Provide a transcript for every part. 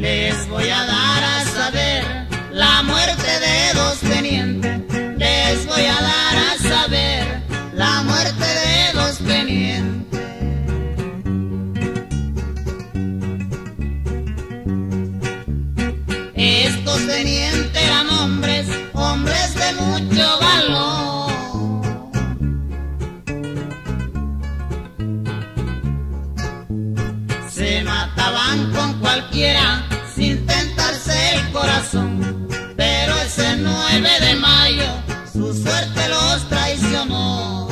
Les voy a dar a saber la muerte de dos tenientes. Les voy a dar a saber la muerte de dos tenientes. Estos tenientes eran hombres, hombres de mucho valor. Se mataban con cualquiera sin tentarse el corazón, pero ese 9 de mayo su suerte los traicionó.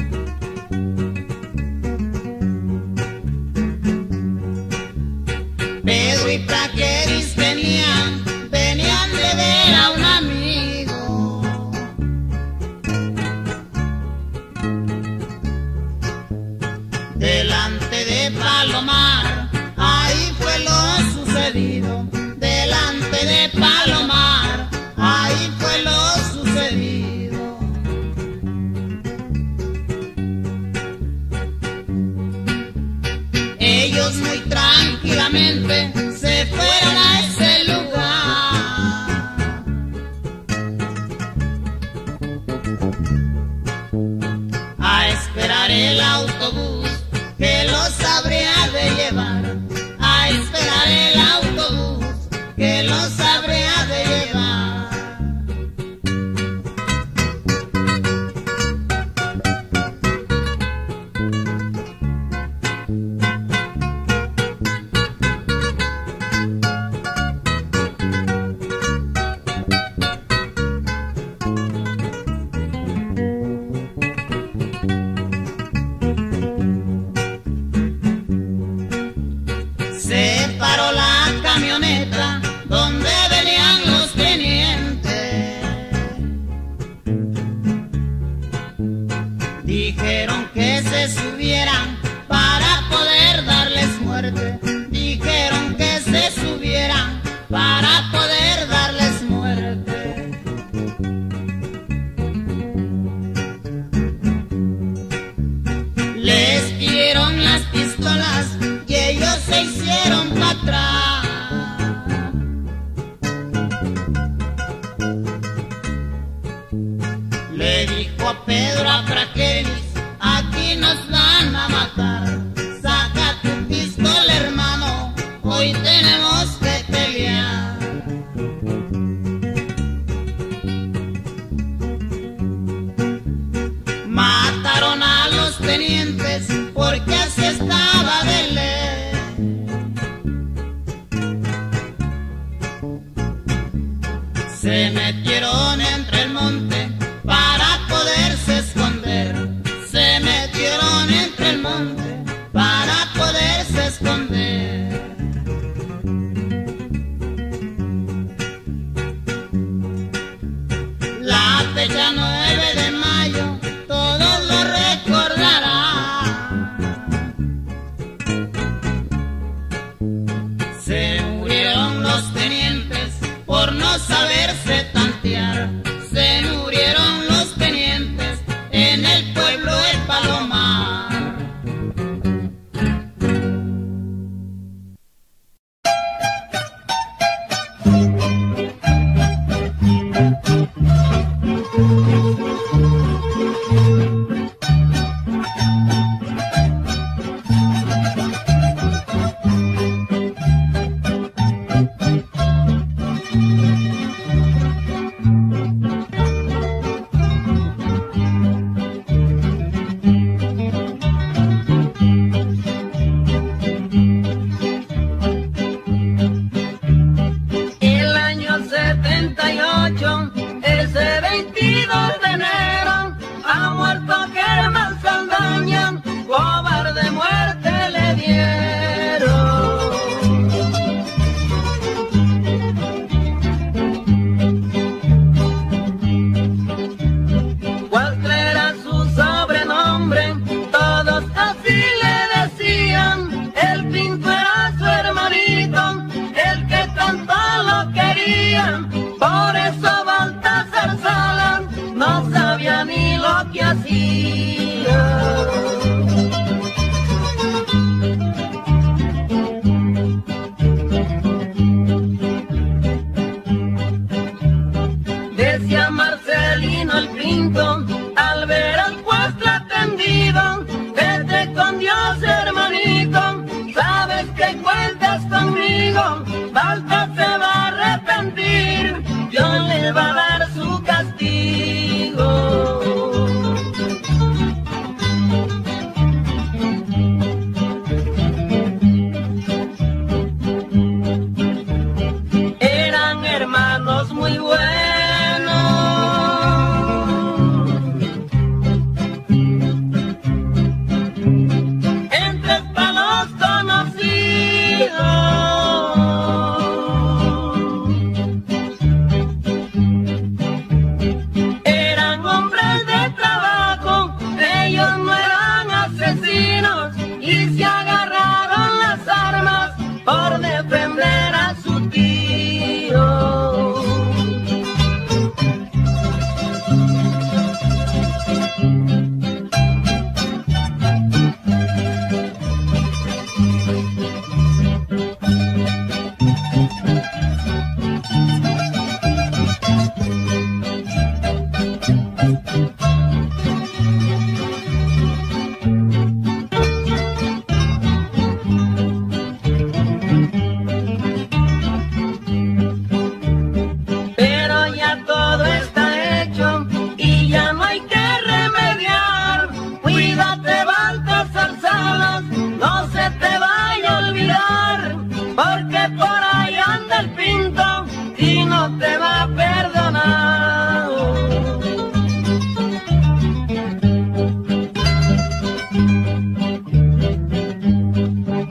Pedro y Praxedis venían de ver a un amigo. Delante de Palomar, ahí fue lo sucedido. Delante de Palomar, ahí fue lo sucedido. Ellos muy tranquilamente se fueron a ese lugar. A esperar el autobús que los habría de llevar. A esperar el autobús que los habría de llevar. Se paró la camioneta donde venían los tenientes. Dijeron que se subieran para poder darles muerte. Dijeron que se subieran para poder darles muerte. Les pidieron las pistolas y ellos se hicieron para atrás.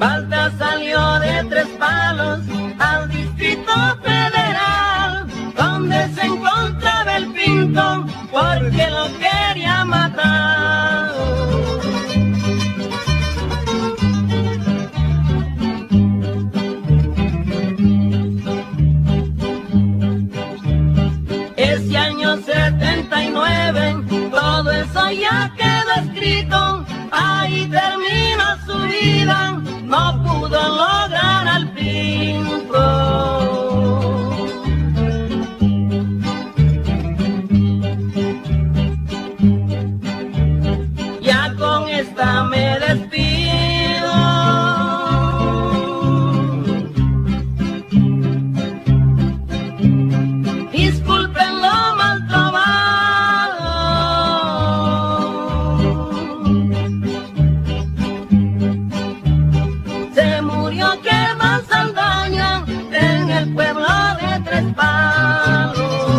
Balta salió de Tres Palos al Distrito Federal, donde se encontraba el Pinto, porque lo quería matar. Ese año 79, todo eso ya quedó escrito, ahí terminó su vida, no pudo lograr al Pinto. Ya con esta me despido. Disculpen lo mal trovado. Se murió Germán Saldaña en el pueblo de Tres Palos.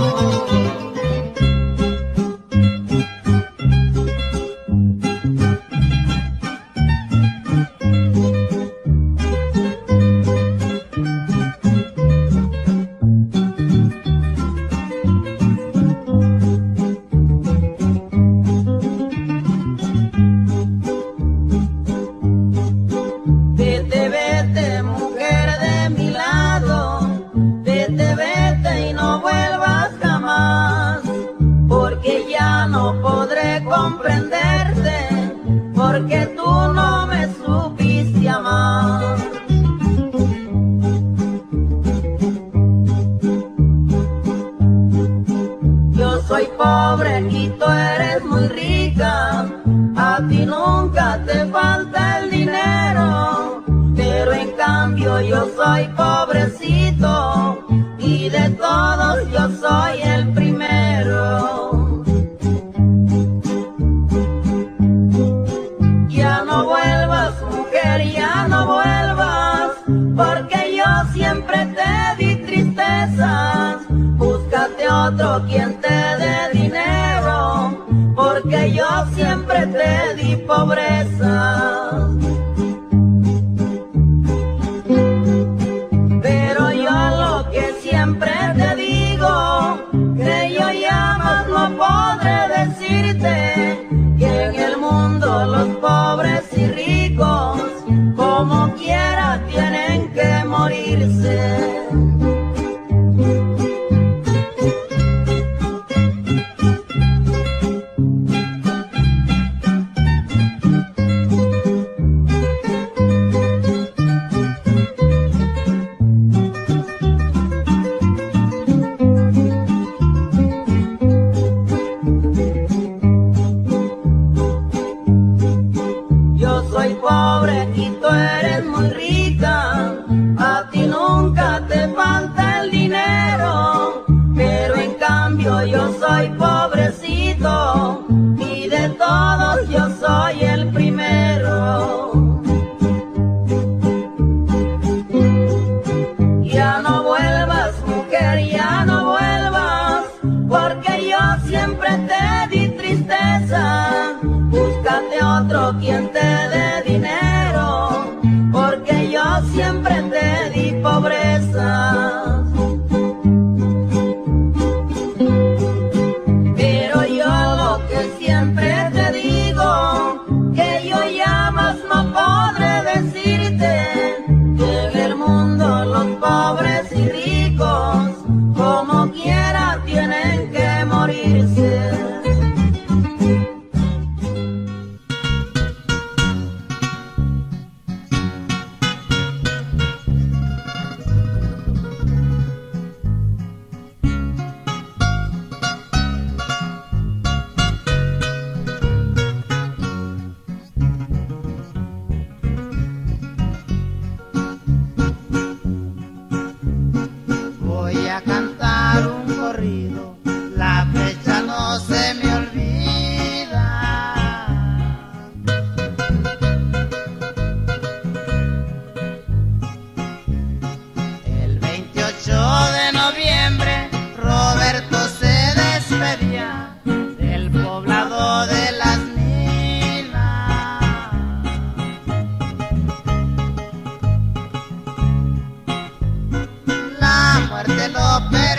Vete, vete, mujer de mi lado, vete, vete y no vuelvas jamás, porque ya no podré comprenderte, porque tú no me supiste amar. Yo soy pobre y tú eres muy rica, a ti nunca te falta el dinero, pero en cambio yo soy pobrecito y de todos yo soy el primero. Ya no vuelvas, mujer, ya no vuelvas, porque yo siempre te di tristezas. Búscate otro quien te dé dinero, porque yo siempre te di pobreza. Pero yo lo que siempre te digo, que yo ya más no podré decirte, que en el mundo los pobres y ricos, como quiera, tienen que morirse. Yo soy pobre y tú eres muy rica, a ti nunca te falta el dinero, pero en cambio yo soy pobrecito y de todos yo soy el primero. Ya no vuelvas, mujer, ya no vuelvas, porque yo siempre te di tristeza. Búscate otro quien te dé dinero, porque yo siempre te di pobreza.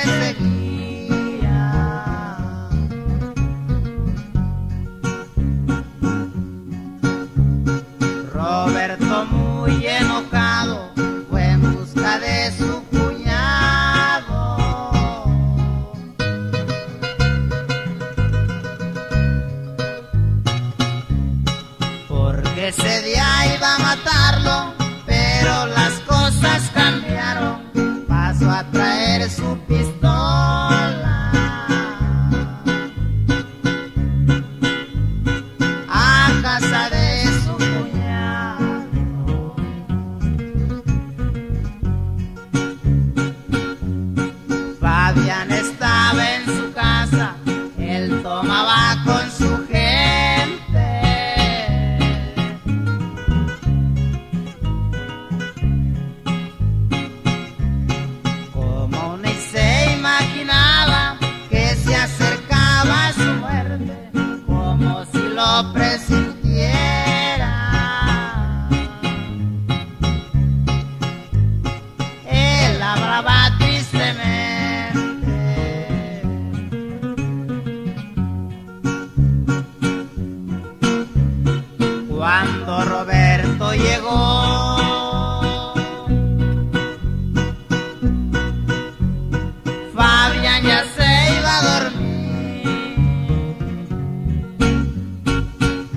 seguía. Roberto, muy enojado, fue en busca de su cuñado, porque ese día iba a matarlo, pero las cosas cambiaron. Pasó a traer su pistola a casa de su cuñado. Fabián estaba en su casa, él tomaba con su gente. Como ni se imaginaba que se acercaba a su muerte, como si lo presintiera. Él hablaba tristemente. Cuando Roberto llegó, Fabián ya se iba a dormir.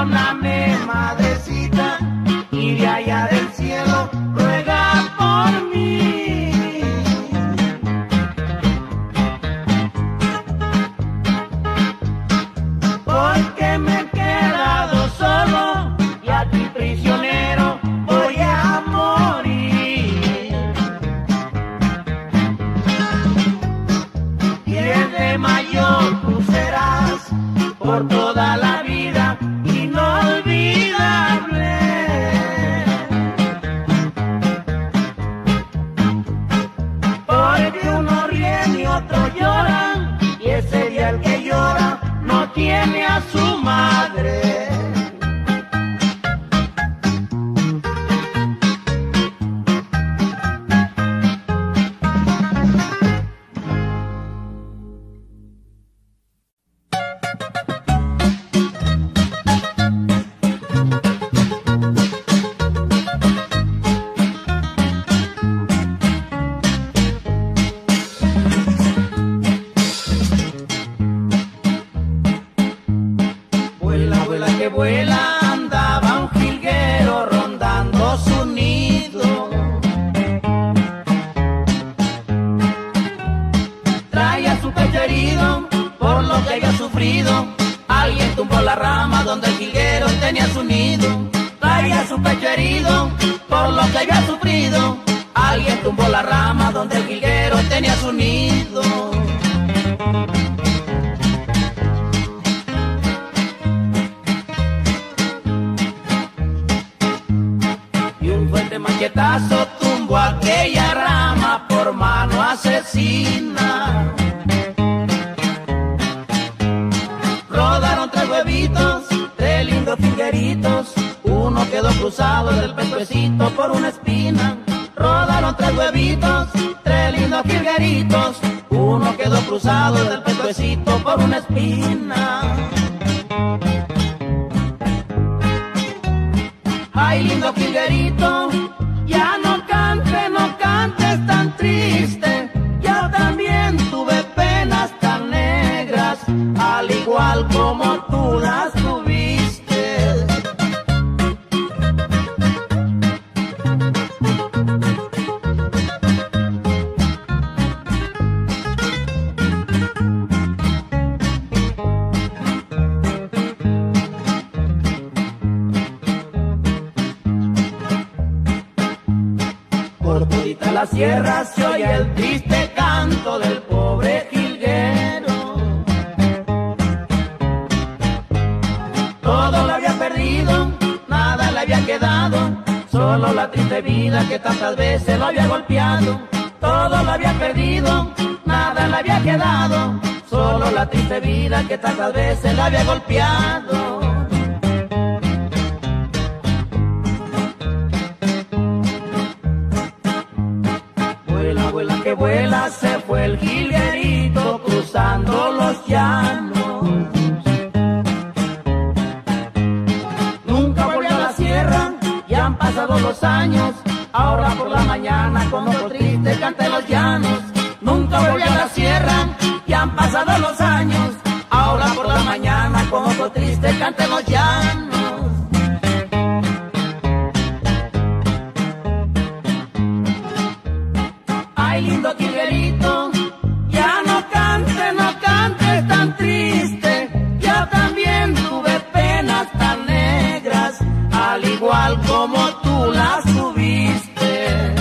Perdóname, madrecita, y de allá del cielo ruega por mí. Porque me he quedado solo y aquí prisionero voy a morir. 10 de mayo tú serás por toda la vida inolvidable. Porque uno ríe y otro llora, y ese día el que llora no tiene a su madre. Que vuela, andaba un jilguero rondando su nido. Traía su pecho herido por lo que había sufrido. Alguien tumbó la rama donde el jilguero tenía su nido. Traía su pecho herido por lo que había sufrido. Alguien tumbó la rama donde el jilguero tenía su nido. Machetazo tumbó aquella rama por mano asesina. Rodaron 3 huevitos, 3 lindos jilgueritos. Uno quedó cruzado del pescuecito por una espina. Rodaron 3 huevitos, 3 lindos jilgueritos. Uno quedó cruzado del pescuecito por una espina. Ay, lindo jilguerito, ya no cantes tan triste. Yo también tuve penas tan negras, al igual como tú las tuviste. Por todita la sierra se oye el triste canto del pobre jilguero. Todo lo había perdido, nada le había quedado, solo la triste vida que tantas veces lo había golpeado. Todo lo había perdido, nada le había quedado, solo la triste vida que tantas veces lo había golpeado. Que vuela, se fue el jilguerito cruzando los llanos. Nunca volvió a la sierra, ya han pasado los años. Ahora por la mañana con ojo triste canta en los llanos. Nunca volvió a la sierra, ya han pasado los años. Ahora por la mañana con ojo triste canta en los llanos. Ay, lindo jilguerito, ya no cantes tan triste. Yo también tuve penas tan negras, al igual como tú las tuviste.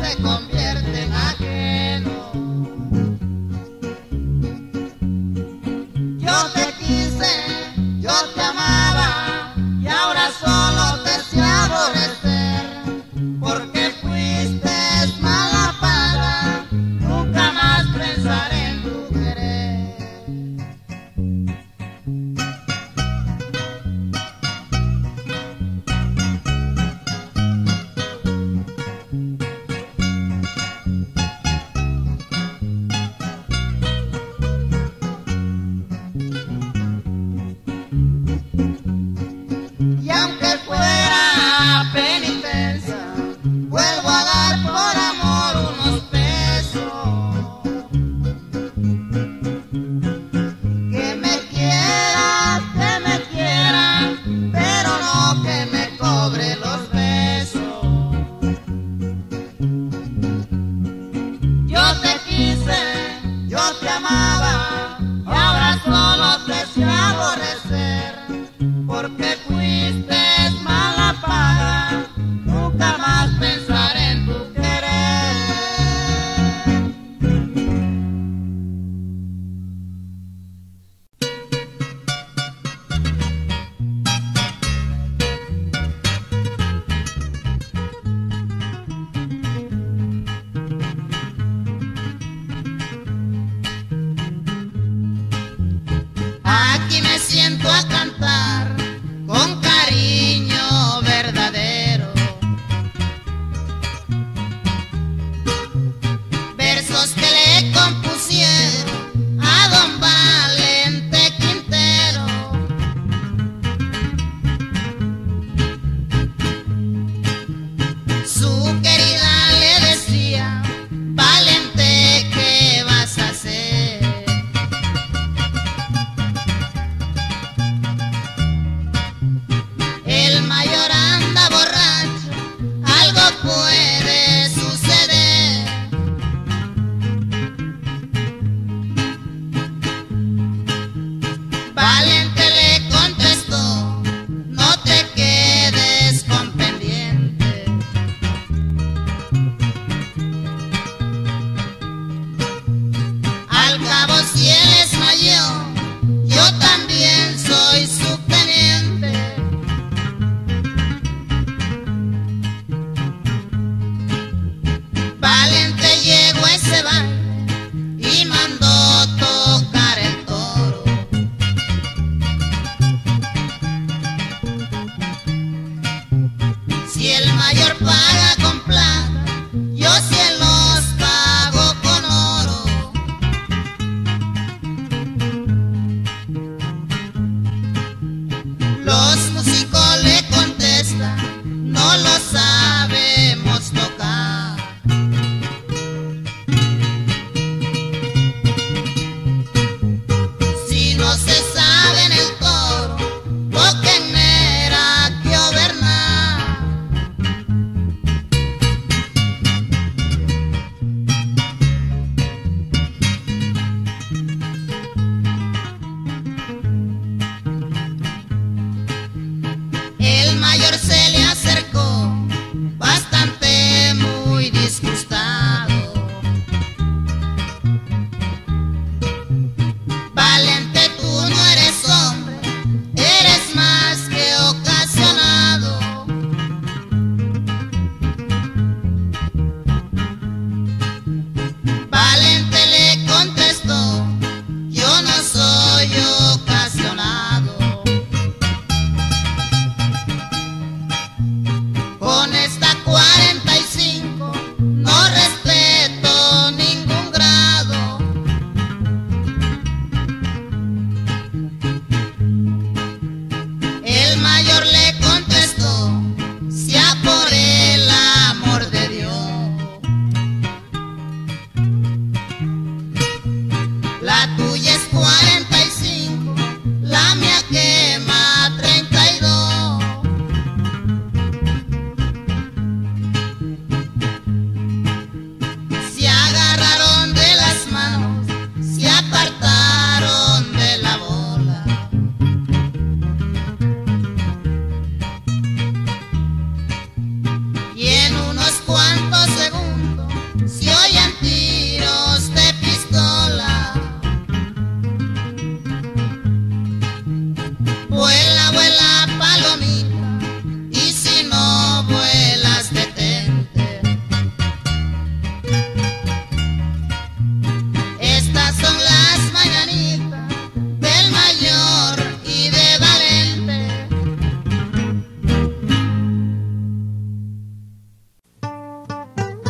se convierte en ajeno. Yo te quise, yo te amaba, y ahora solo te sé aborrecer, porque fuiste mala paga, nunca más pensaré en tu querer. Y aunque fuera penitencia, vuelvo a dar por amor unos pesos. Que me quiera, pero no que me cobre los besos. Yo te quise, yo te amaba, y ahora solo te sé aborrecer, porque fuiste mala paga, nunca más pensaré en tu querer. Aquí me siento a cantar con cariño verdadero, versos que le compusieron a don Valente Quintero. Su querida le decía: Valente, ¿qué vas a hacer? El mayor anda borracho, algo puede suceder. Valente le contestó: no te quedes con pendiente. Al cabo, si él es mayor, yo también soy su teniente. Valente llegó a ese baile y mandó tocar el toro. Si el mayor paga con plata, yo se los pago con oro. Los músicos le contestan: no lo sabemos tocar.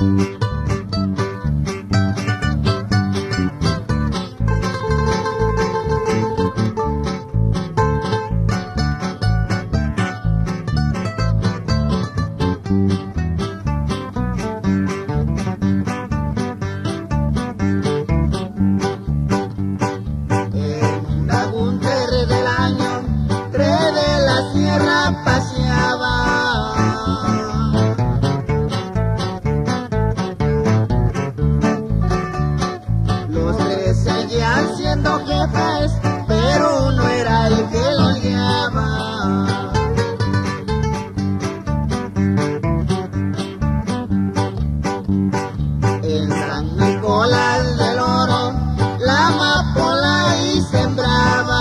Los tres seguían siendo jefes, pero uno era el que lo guiaba. En San Nicolás del Oro la amapola ahí sembraba.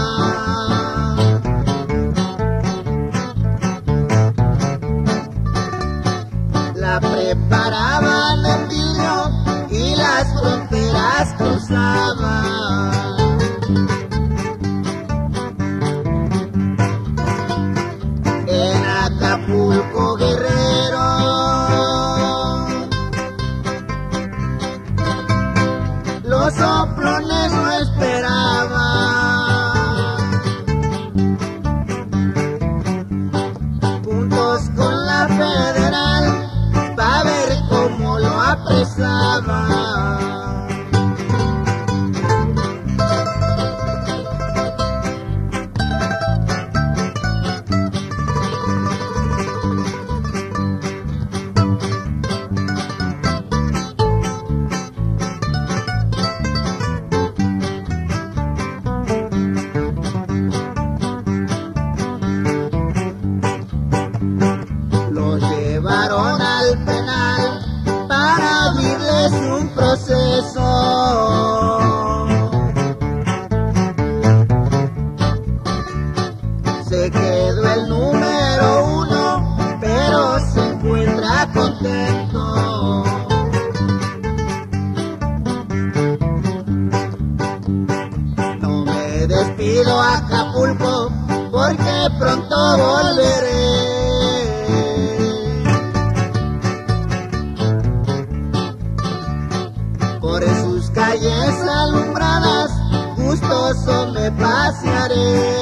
La preparaban en vidrio y las fronteras cruzaban. En Acapulco, Guerrero, los soplones no esperaban. Juntos con la federal, pa' ver cómo lo apresaba. Los llevaron al penal para abrirles un proceso. Se quedó el número 1, pero se encuentra contento. No me despido, Acapulco, porque pronto volveré. Por sus calles alumbradas, gustoso me pasearé.